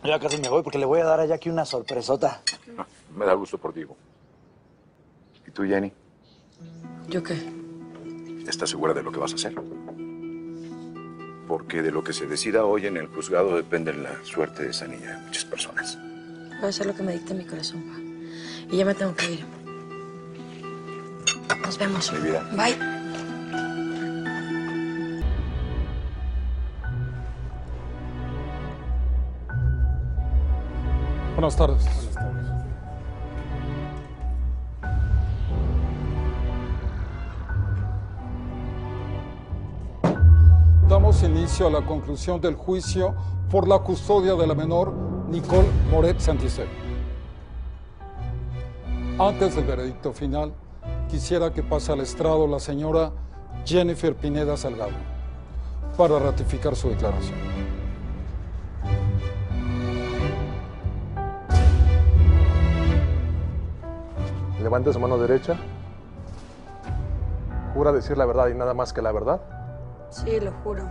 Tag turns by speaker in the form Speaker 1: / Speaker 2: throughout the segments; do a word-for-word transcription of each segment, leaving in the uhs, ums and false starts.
Speaker 1: Ya casi me voy porque le voy a dar a Jackie una sorpresota.
Speaker 2: Ah, me da gusto por ti. ¿Y tú, Jenny?
Speaker 3: ¿Yo qué?
Speaker 2: ¿Estás segura de lo que vas a hacer? Porque de lo que se decida hoy en el juzgado depende la suerte de esa niña de muchas personas.
Speaker 3: Voy a hacer lo que me dicte mi corazón, pa. Y ya me tengo que ir. Nos vemos.
Speaker 2: Mi vida.
Speaker 3: Bye.
Speaker 4: Buenas tardes. Buenas tardes. Damos inicio a la conclusión del juicio por la custodia de la menor Nicole Moret Santisteban. Antes del veredicto final, quisiera que pase al estrado la señora Jennifer Pineda Salgado para ratificar su declaración.
Speaker 5: Levante su mano derecha. ¿Jura decir la verdad y nada más que la verdad?
Speaker 3: Sí, lo juro.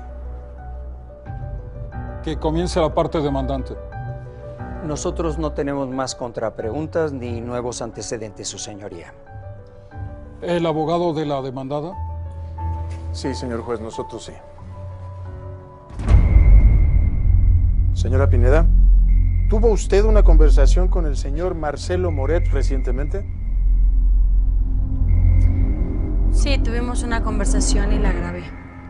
Speaker 4: Que comience la parte demandante.
Speaker 6: Nosotros no tenemos más contrapreguntas ni nuevos antecedentes, su señoría.
Speaker 4: ¿El abogado de la demandada?
Speaker 5: Sí, señor juez, nosotros sí. Señora Pineda, ¿tuvo usted una conversación con el señor Marcelo Moret recientemente?
Speaker 3: Sí, tuvimos una conversación y la grabé.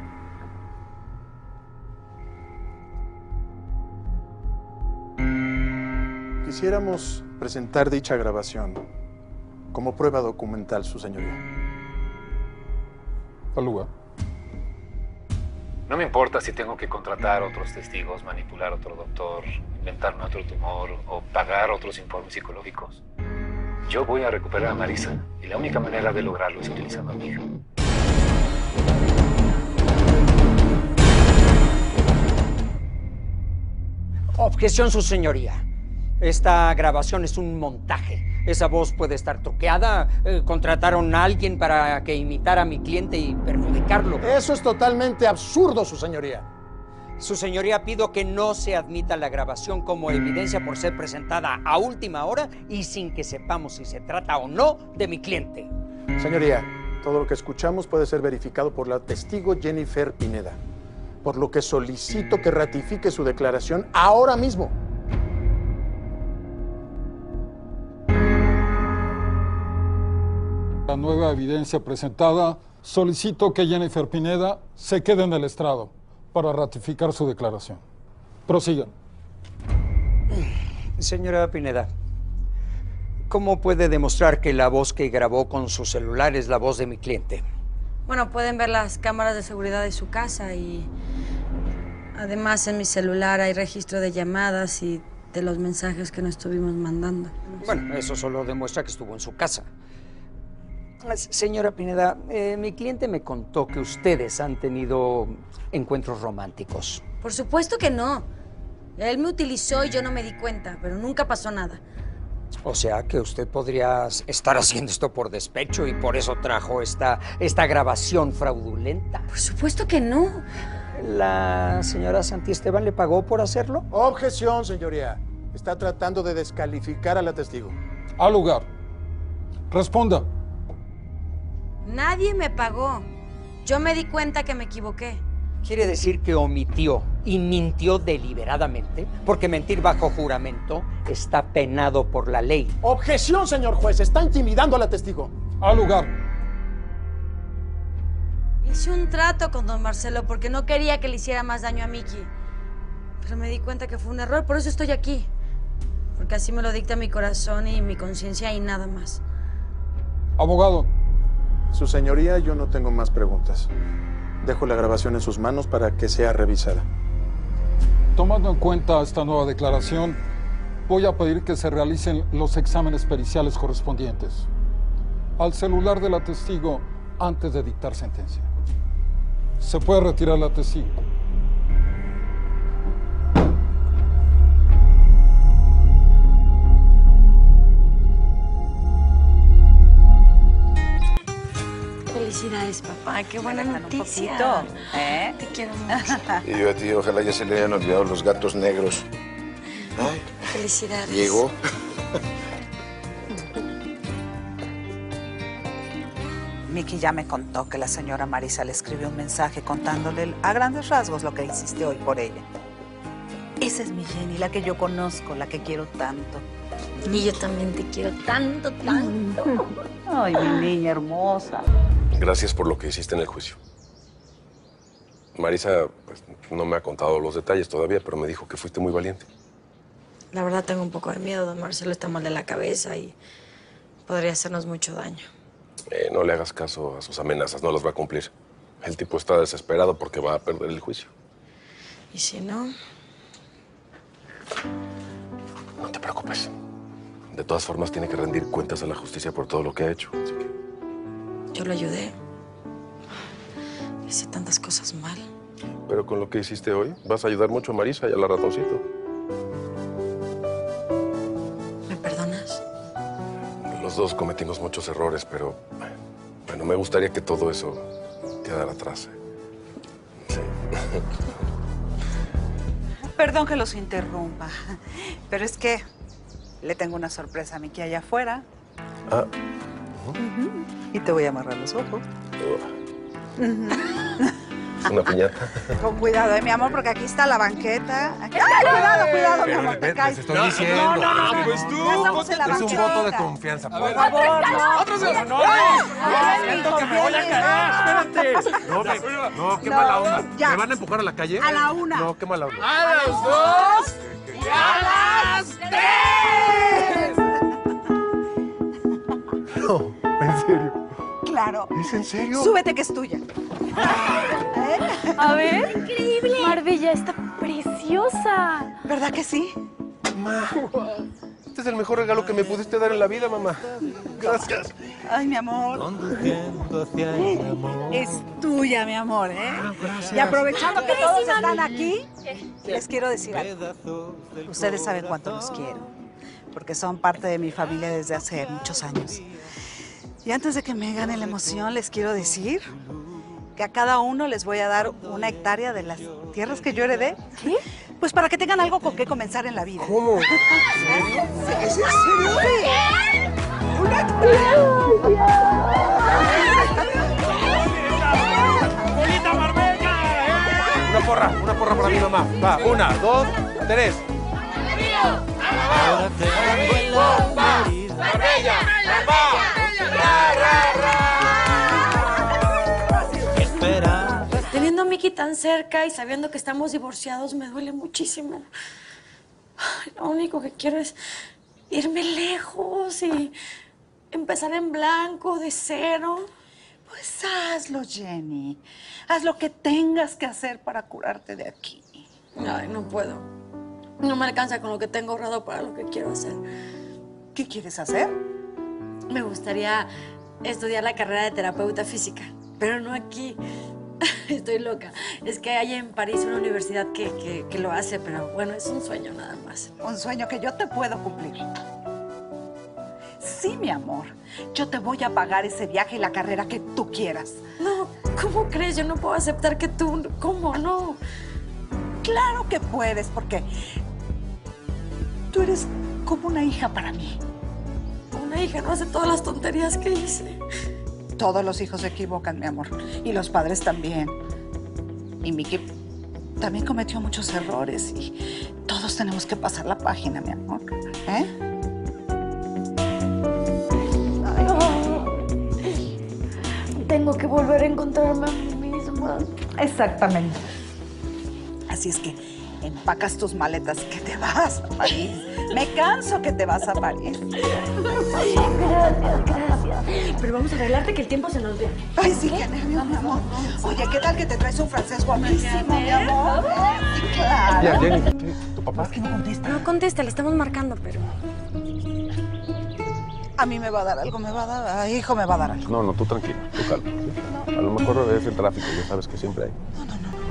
Speaker 5: Quisiéramos presentar dicha grabación como prueba documental, su señoría.
Speaker 4: Al lugar.
Speaker 7: No me importa si tengo que contratar otros testigos, manipular otro doctor, inventarme otro tumor o pagar otros informes psicológicos. Yo voy a recuperar a Marisa y la única manera de lograrlo es utilizando a mi hija.
Speaker 6: Objeción, su señoría. Esta grabación es un montaje. Esa voz puede estar truqueada. Eh, contrataron a alguien para que imitara a mi cliente y perjudicarlo.
Speaker 5: Eso es totalmente absurdo, su señoría.
Speaker 6: Su señoría, pido que no se admita la grabación como evidencia por ser presentada a última hora y sin que sepamos si se trata o no de mi cliente.
Speaker 5: Señoría, todo lo que escuchamos puede ser verificado por la testigo Jennifer Pineda, por lo que solicito que ratifique su declaración ahora mismo.
Speaker 4: La nueva evidencia presentada, solicito que Jennifer Pineda se quede en el estrado para ratificar su declaración. Prosigan.
Speaker 6: Señora Pineda, ¿cómo puede demostrar que la voz que grabó con su celular es la voz de mi cliente?
Speaker 3: Bueno, pueden ver las cámaras de seguridad de su casa y además en mi celular hay registro de llamadas y de los mensajes que nos estuvimos mandando.
Speaker 6: Bueno, eso solo demuestra que estuvo en su casa. Señora Pineda, eh, mi cliente me contó que ustedes han tenido encuentros románticos.
Speaker 3: Por supuesto que no. Él me utilizó y yo no me di cuenta, pero nunca pasó nada.
Speaker 6: O sea que usted podría estar haciendo esto por despecho y por eso trajo esta, esta grabación fraudulenta.
Speaker 3: Por supuesto que no.
Speaker 6: ¿La señora Santisteban le pagó por hacerlo?
Speaker 5: Objeción, señoría. Está tratando de descalificar a la testigo.
Speaker 4: Al lugar. Responda.
Speaker 3: Nadie me pagó. Yo me di cuenta que me equivoqué.
Speaker 6: ¿Quiere decir que omitió y mintió deliberadamente? Porque mentir bajo juramento está penado por la ley.
Speaker 5: Objeción, señor juez. Está intimidando a la testigo.
Speaker 4: Al lugar.
Speaker 3: Hice un trato con don Marcelo porque no quería que le hiciera más daño a Miki. Pero me di cuenta que fue un error, por eso estoy aquí. Porque así me lo dicta mi corazón y mi conciencia y nada más.
Speaker 4: Abogado.
Speaker 5: Su señoría, yo no tengo más preguntas. Dejo la grabación en sus manos para que sea revisada.
Speaker 4: Tomando en cuenta esta nueva declaración, voy a pedir que se realicen los exámenes periciales correspondientes al celular de la testigo antes de dictar sentencia. Se puede retirar la testigo.
Speaker 3: Felicidades, papá. Qué buena noticia.
Speaker 8: ¿Eh?
Speaker 3: Te quiero mucho.
Speaker 2: Y yo a ti, ojalá ya se le hayan olvidado los gatos negros.
Speaker 8: Ay,
Speaker 3: Felicidades.
Speaker 8: llegó.
Speaker 9: Miki ya me contó que la señora Marisa le escribió un mensaje contándole a grandes rasgos lo que hiciste hoy por ella. Esa es mi Jenny, la que yo conozco, la que quiero tanto.
Speaker 3: Y yo también te quiero tanto, tanto.
Speaker 9: Ay, mi niña hermosa.
Speaker 10: Gracias por lo que hiciste en el juicio. Marisa pues, no me ha contado los detalles todavía, pero me dijo que fuiste muy valiente.
Speaker 3: La verdad tengo un poco de miedo. Don Marcelo está mal de la cabeza y podría hacernos mucho daño.
Speaker 10: Eh, no le hagas caso a sus amenazas, no las va a cumplir. El tipo está desesperado porque va a perder el juicio.
Speaker 3: ¿Y si no?
Speaker 10: No te preocupes. De todas formas, tiene que rendir cuentas a la justicia por todo lo que ha hecho. Así que...
Speaker 3: Yo lo ayudé. Hice tantas cosas mal.
Speaker 10: Pero con lo que hiciste hoy, vas a ayudar mucho a Marisa y a la ratoncito.
Speaker 3: ¿Me perdonas?
Speaker 10: Los dos cometimos muchos errores, pero... Bueno, me gustaría que todo eso quedara atrás. Sí.
Speaker 9: Perdón que los interrumpa, pero es que le tengo una sorpresa a Miki allá afuera.
Speaker 10: Ah.
Speaker 9: Uh-huh. Y te voy a amarrar los ojos.
Speaker 10: Uh. ¿Es una piñata?
Speaker 9: Con cuidado, ¿eh, mi amor? Porque aquí está la banqueta. Aquí... ¡Ay, cuidado, cuidado, mi amor! Te caes.
Speaker 11: Les estoy diciendo.
Speaker 9: No, no, no, no.
Speaker 11: Pues tú.
Speaker 9: Ya estamos en la
Speaker 11: Es un
Speaker 9: banqueta.
Speaker 11: voto de confianza.
Speaker 9: Por favor, no.
Speaker 11: ¡Otros de los
Speaker 9: No,
Speaker 11: siento que me voy a caer. Espérate. No, me- no, qué
Speaker 9: No,
Speaker 11: mala onda.
Speaker 9: ya.
Speaker 11: ¿Me van a empujar a la calle?
Speaker 9: A la una.
Speaker 11: No, qué mala onda.
Speaker 9: ¡A las dos! ¡Y a las tres!
Speaker 11: No, en serio.
Speaker 9: Claro.
Speaker 11: ¿Es en serio?
Speaker 9: Súbete, que es tuya.
Speaker 12: A ver. Increíble. Marbella está preciosa.
Speaker 9: ¿Verdad que sí?
Speaker 11: Mamá, este es el mejor regalo que me pudiste dar en la vida, mamá. Gracias.
Speaker 9: Ay, mi amor. Es tuya, mi amor, ¿eh?
Speaker 11: gracias.
Speaker 9: Y aprovechando que todos están aquí, les quiero decir algo. Ustedes saben cuánto los quiero, porque son parte de mi familia desde hace muchos años. Y antes de que me gane la emoción, les quiero decir que a cada uno les voy a dar una hectárea de las tierras que yo heredé. ¿Qué? Pues para que tengan algo con qué comenzar en la vida.
Speaker 11: ¿Cómo?
Speaker 9: ¿Es en serio? ¡Una hectárea!
Speaker 11: ¡Bonita Marbella! Una porra, una porra para mi mamá. Va, una, dos, tres.
Speaker 13: Ahora te vuelvo a morir.
Speaker 11: Marbella,
Speaker 13: Espera.
Speaker 3: Teniendo a Miki tan cerca y sabiendo que estamos divorciados, me duele muchísimo. Ay, lo único que quiero es irme lejos y empezar en blanco, de cero.
Speaker 9: Pues hazlo, Jenny. Haz lo que tengas que hacer para curarte de aquí.
Speaker 3: Ay, no puedo. No me alcanza con lo que tengo ahorrado para lo que quiero hacer.
Speaker 9: ¿Qué quieres hacer?
Speaker 3: Me gustaría estudiar la carrera de terapeuta física, pero no aquí. Estoy loca. Es que hay en París una universidad que, que, que lo hace, pero bueno, es un sueño nada más.
Speaker 9: Un sueño que yo te puedo cumplir. Sí, mi amor. Yo te voy a pagar ese viaje y la carrera que tú quieras.
Speaker 3: No, ¿cómo crees? Yo no puedo aceptar que tú... ¿Cómo no?
Speaker 9: Claro que puedes, porque tú eres como una hija para mí.
Speaker 3: Una hija no hace todas las tonterías que hice.
Speaker 9: Todos los hijos se equivocan, mi amor. Y los padres también. Y Miki también cometió muchos errores. Y todos tenemos que pasar la página, mi amor. ¿Eh?
Speaker 12: Tengo que volver a encontrarme a mí misma.
Speaker 9: Exactamente. Así es que empacas tus maletas que te vas a París. Me canso que te vas a París.
Speaker 12: Gracias, gracias. Pero vamos a arreglarte que el tiempo se nos viene.
Speaker 9: Ay, sí, qué nervio, mi amor. Oye, ¿qué tal que te traes un francés guapísimo, mi amor? Sí, claro.
Speaker 11: Ya, Jenny, ¿tu papá?
Speaker 9: Es que no contesta.
Speaker 3: No contesta, le estamos marcando, pero...
Speaker 9: A mí me va a dar algo, me va a dar... Ay, hijo, me va a dar algo.
Speaker 10: No, no, tú tranquila, tú calma. ¿Sí? A lo mejor es el tráfico, ya sabes que siempre hay.
Speaker 9: No, no, no.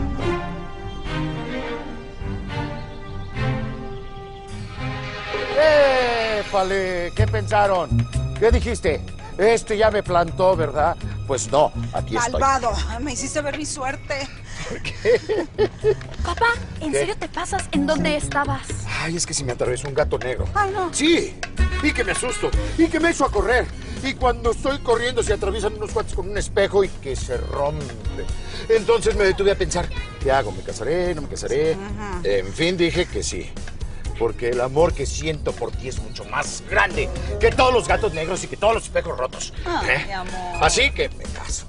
Speaker 8: ¡Épale! ¿Qué pensaron? ¿Qué dijiste? Este ya me plantó, ¿verdad? Pues no, aquí estoy.
Speaker 9: Malvado, me hiciste ver mi suerte.
Speaker 8: ¿Qué?
Speaker 12: Papá, ¿en
Speaker 8: ¿Qué?
Speaker 12: serio te pasas? ¿En dónde estabas?
Speaker 8: Ay, es que si me atravesó un gato negro.
Speaker 9: Ay, no.
Speaker 8: Sí, y que me asusto, y que me echo a correr. Y cuando estoy corriendo se atraviesan unos cuates con un espejo y que se rompe. Entonces me detuve a pensar, ¿qué hago? ¿Me casaré? ¿No me casaré?
Speaker 9: Ajá.
Speaker 8: En fin, dije que sí. Porque el amor que siento por ti es mucho más grande que todos los gatos negros y que todos los espejos rotos.
Speaker 9: Ay,
Speaker 8: ¿Eh?
Speaker 9: mi amor.
Speaker 8: Así que me caso.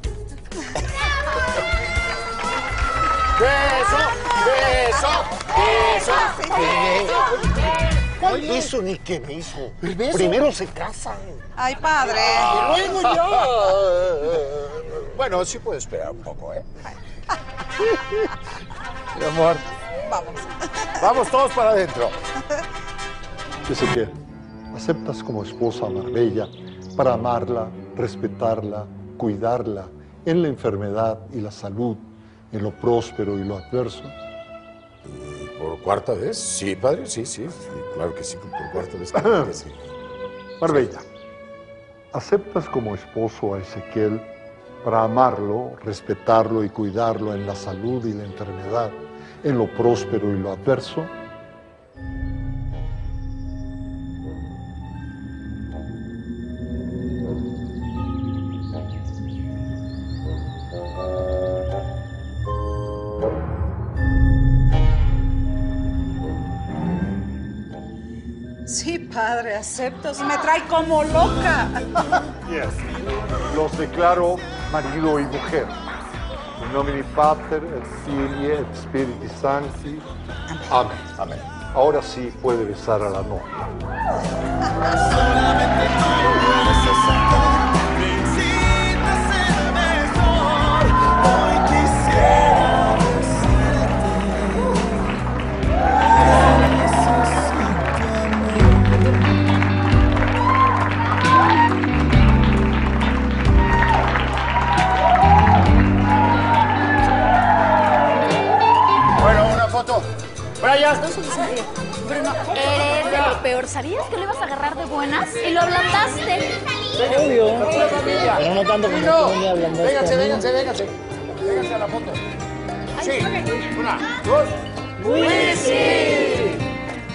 Speaker 8: ¡Beso! ¡Beso! ¡Beso!
Speaker 14: ¿Cuál beso ni qué beso?
Speaker 8: ¿El beso?
Speaker 14: Primero se casan.
Speaker 9: Ay, padre.
Speaker 14: Y luego ya.
Speaker 8: Bueno, sí puedo esperar un poco, ¿eh? Mi amor.
Speaker 9: Vamos.
Speaker 8: Vamos todos para adentro.
Speaker 15: Ezequiel, ¿aceptas como esposa a Marbella para amarla, respetarla, cuidarla en la enfermedad y la salud, en lo próspero y lo adverso?
Speaker 8: ¿Por cuarta vez? Sí, padre, sí, sí. sí, claro que sí, por cuarta vez. Claro que sí.
Speaker 15: Marbella, ¿aceptas como esposo a Ezequiel para amarlo, respetarlo y cuidarlo en la salud y la enfermedad, en lo próspero y lo adverso?
Speaker 9: Sí, padre, acepto. Se me trae como loca.
Speaker 15: Yes. Los declaro marido y mujer. In nomine Pater, et Filii, et Spiritus Sancti. Amén.
Speaker 8: Amén.
Speaker 15: Ahora sí puede besar a la novia.
Speaker 13: Hoy quisiera
Speaker 8: Bueno, una foto. ¡Brian!
Speaker 12: Bruno, eres de lo peor. ¿Sabías que lo ibas a agarrar de buenas? Y lo ablandaste.
Speaker 14: Obvio. Pero no tanto como tú me ablandaste.
Speaker 8: Vénganse,
Speaker 14: a mí.
Speaker 8: vénganse, vénganse. Vénganse a la foto. Sí. Una, dos.
Speaker 13: ¡Wisi!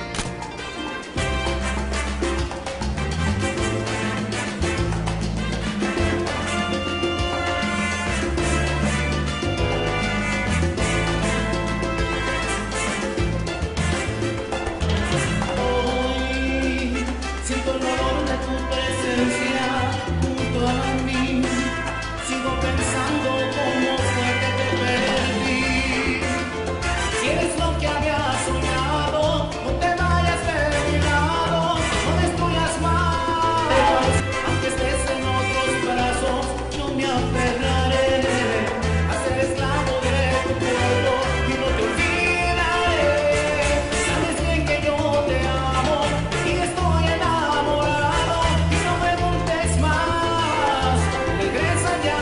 Speaker 13: Hoy siento el olor de tu presencia junto a mí. Sigo pensando cómo fue que te perdí. Si eres lo que había soñado, no te vayas de mi lado, no destruyas más. Aunque estés en otros brazos, yo me aferraré a ser esclavo de tu cuerpo y no te olvidaré. Sabes bien que yo te amo y estoy enamorado y no me preguntes más, regresa ya.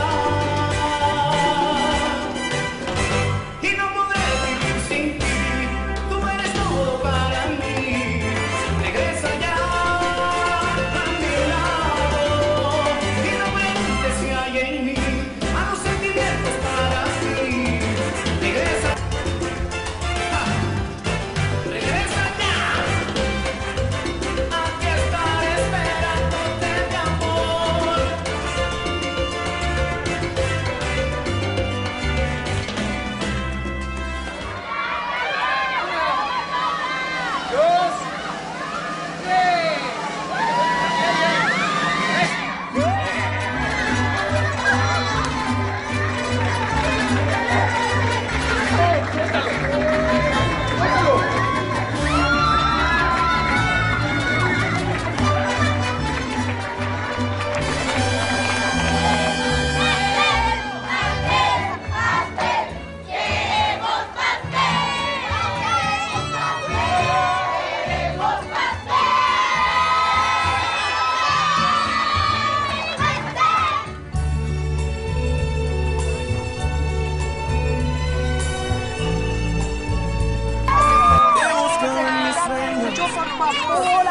Speaker 13: Y no podré vivir sin ti, tú eres todo para mí. Regresa ya a mi lado y no preguntes si hay en mí a los sentimientos para ti. Regresa, ah, regresa ya. Aquí estaré esperándote, mi amor.
Speaker 9: Yo, por favor.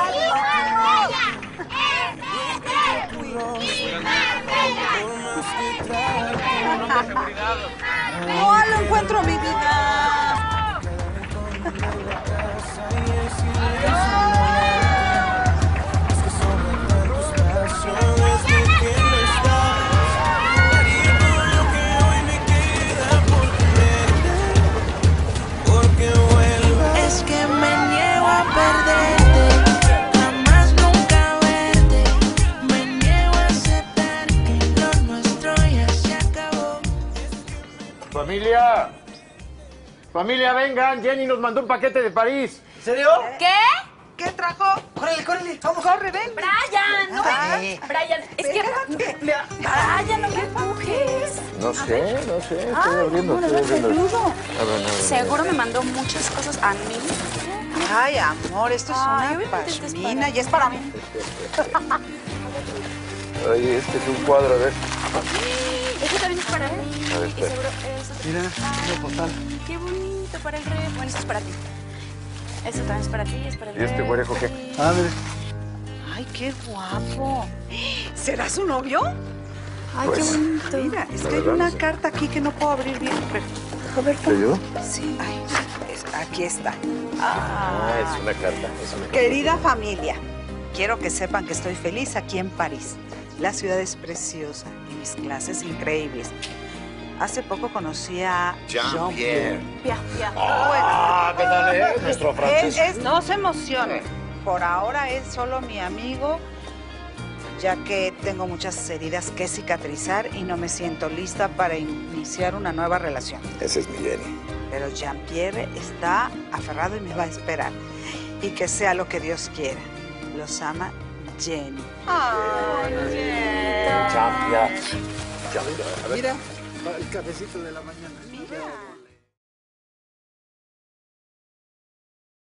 Speaker 9: No lo encuentro, mi vida.
Speaker 13: Es que me niego a perderte, jamás nunca verte. Me niego a aceptar que lo nuestro ya se acabó.
Speaker 8: Familia, familia, vengan. Jenny nos mandó un paquete de París.
Speaker 1: ¿En serio?
Speaker 12: ¿Qué?
Speaker 9: ¿Qué trajo?
Speaker 1: ¡Córrele, córrele! ¡Vamos!
Speaker 9: ¡Corre, ven!
Speaker 12: Brian, no.
Speaker 1: Ay.
Speaker 12: Brian, es que... Brian, no me empujes.
Speaker 2: No sé, no sé. Estoy
Speaker 12: Ay,
Speaker 2: abriendo,
Speaker 12: no, no,
Speaker 2: estoy
Speaker 12: no,
Speaker 2: abriendo.
Speaker 12: peludo.
Speaker 2: A ver, a ver, a ver.
Speaker 12: Seguro me mandó muchas cosas a mí.
Speaker 9: Ay, amor, esto es
Speaker 12: Ay,
Speaker 9: una
Speaker 12: obviamente esto es
Speaker 9: pashmina
Speaker 12: para-
Speaker 9: y es para mí.
Speaker 2: Ay, este es un cuadro, a ver.
Speaker 12: Este también es para él.
Speaker 2: A ver,
Speaker 12: Y
Speaker 2: espera.
Speaker 12: seguro eso
Speaker 1: Mira, una postal.
Speaker 12: Qué bonito para el rey. Bueno, eso es para ti. Eso también es para ti, es para el
Speaker 2: ¿Y este
Speaker 12: rey.
Speaker 2: güerejo qué?
Speaker 1: Ah, mire.
Speaker 9: Ay, qué guapo. ¿Será su novio?
Speaker 12: Ay,
Speaker 2: Pues,
Speaker 12: qué bonito.
Speaker 9: Mira, es
Speaker 2: La
Speaker 9: que hay
Speaker 2: verdad,
Speaker 9: una
Speaker 2: no sé.
Speaker 9: carta aquí que no puedo abrir bien. Pero, deja ver.
Speaker 2: ¿Te ayudo?
Speaker 9: Sí, ay, es- aquí está.
Speaker 2: Ah, es una carta. Es una carta.
Speaker 9: Querida familia, quiero que sepan que estoy feliz aquí en París. La ciudad es preciosa y mis clases increíbles. Hace poco conocí a
Speaker 2: Jean-Pierre.
Speaker 12: Pia, pia.
Speaker 8: Ah, ¿qué tal, eh? Nuestro
Speaker 9: Es,
Speaker 8: francés.
Speaker 9: es- no se emocionen. Por ahora es solo mi amigo, ya que tengo muchas heridas que cicatrizar y no me siento lista para iniciar una nueva relación.
Speaker 2: Ese es mi Jenny.
Speaker 9: Pero Jean-Pierre está aferrado y me va a esperar. Y que sea lo que Dios quiera. Los ama Jenny. Ay,
Speaker 8: Champia.
Speaker 1: Mira, el cafecito de la mañana.
Speaker 9: Mira.